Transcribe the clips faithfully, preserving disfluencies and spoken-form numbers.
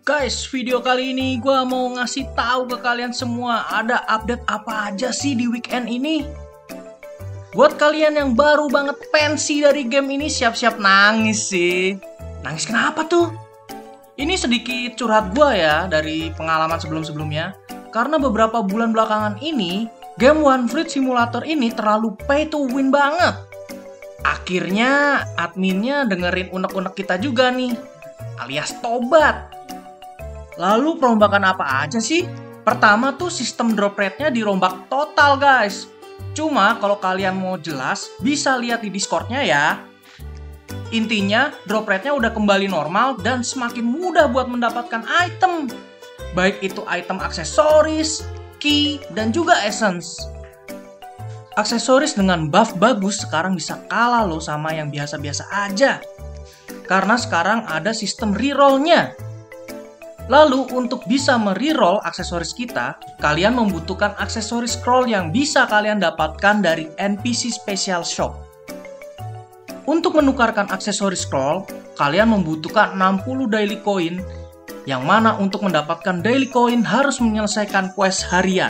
Guys, video kali ini gue mau ngasih tahu ke kalian semua ada update apa aja sih di weekend ini. Buat kalian yang baru banget pensi dari game ini, siap-siap nangis sih. Nangis kenapa tuh? Ini sedikit curhat gue ya dari pengalaman sebelum-sebelumnya. Karena beberapa bulan belakangan ini, game One Fruit Simulator ini terlalu pay to win banget. Akhirnya adminnya dengerin unek-unek kita juga nih, alias tobat. Lalu perombakan apa aja sih? Pertama tuh sistem drop rate-nya dirombak total guys. Cuma kalau kalian mau jelas, bisa lihat di Discord-nya ya. Intinya drop rate-nya udah kembali normal dan semakin mudah buat mendapatkan item. Baik itu item aksesoris, key, dan juga essence. Aksesoris dengan buff bagus sekarang bisa kalah loh sama yang biasa-biasa aja. Karena sekarang ada sistem reroll-nya. Lalu untuk bisa mereroll aksesoris kita, kalian membutuhkan aksesoris scroll yang bisa kalian dapatkan dari N P C Special Shop. Untuk menukarkan aksesoris scroll, kalian membutuhkan enam puluh daily coin, yang mana untuk mendapatkan daily coin harus menyelesaikan quest harian.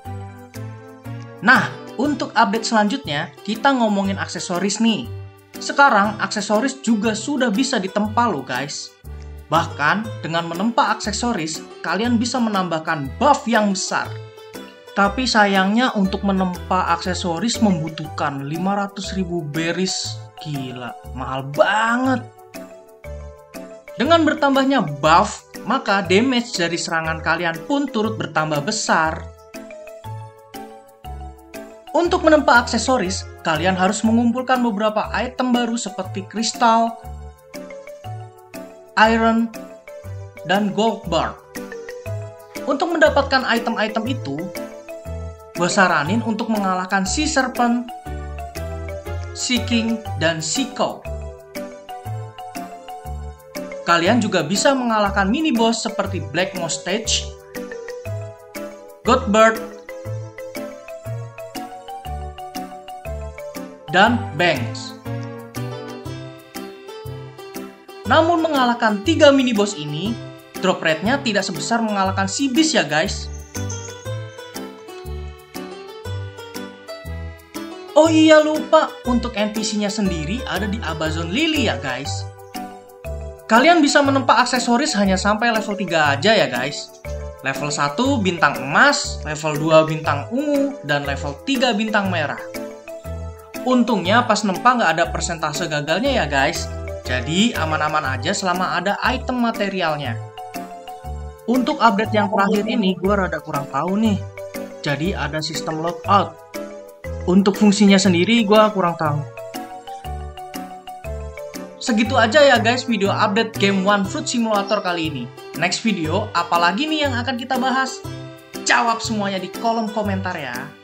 Nah, untuk update selanjutnya, kita ngomongin aksesoris nih. Sekarang aksesoris juga sudah bisa ditempa loh guys. Bahkan dengan menempa aksesoris, kalian bisa menambahkan buff yang besar. Tapi sayangnya untuk menempa aksesoris membutuhkan lima ratus ribu berries. Gila, mahal banget. Dengan bertambahnya buff, maka damage dari serangan kalian pun turut bertambah besar. Untuk menempa aksesoris, kalian harus mengumpulkan beberapa item baru seperti kristal, iron, dan gold bar. Untuk mendapatkan item-item itu, gue saranin untuk mengalahkan Sea Serpent, Sea King, dan Sea Cow. Kalian juga bisa mengalahkan mini boss seperti Black Mustache, Goldbird, dan Banks. Namun mengalahkan tiga mini boss ini, drop rate-nya tidak sebesar mengalahkan Sea Beast ya guys. Oh iya lupa, untuk N P C-nya sendiri ada di Amazon Lily ya guys. Kalian bisa menempa aksesoris hanya sampai level tiga aja ya guys. Level satu bintang emas, level dua bintang ungu, dan level tiga bintang merah. Untungnya pas nempa nggak ada persentase gagalnya ya guys. Jadi aman-aman aja selama ada item materialnya. Untuk update yang terakhir ini gue rada kurang tahu nih. Jadi ada sistem logout. Untuk fungsinya sendiri gue kurang tahu. Segitu aja ya guys video update game One Fruit Simulator kali ini. Next video apalagi nih yang akan kita bahas? Jawab semuanya di kolom komentar ya.